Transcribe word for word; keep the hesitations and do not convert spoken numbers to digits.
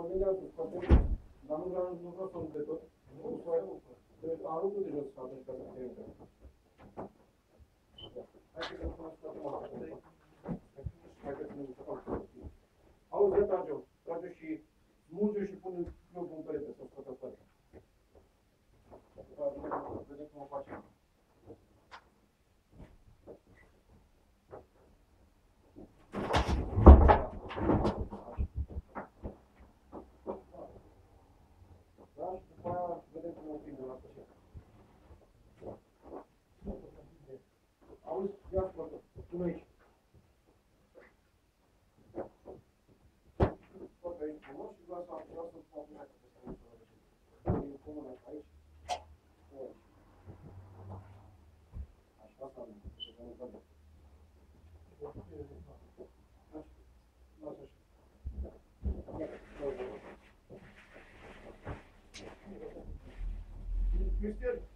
mă gândeam să scoatem, dar nu vreau, nu vreau să nu de tot. Nu, am rupt de jos atunci ca să putem. Hai că nu scoatem asta. Hai că ținem să fac. Auzi, dă trage-o, trage-o și smulge-o și pune eu pe un perete să scoată asta. Vedem cum o facem. Da? Și după aia vedem cum o prindem la sfârșit. Auzi, ia scoată, pune aici. Scoată aici frumos și vreau să vreau să fac una că să nu se răvește. Pune una aici. Așa, asta nu. Și să nu cade. Lasă așa. Cristian,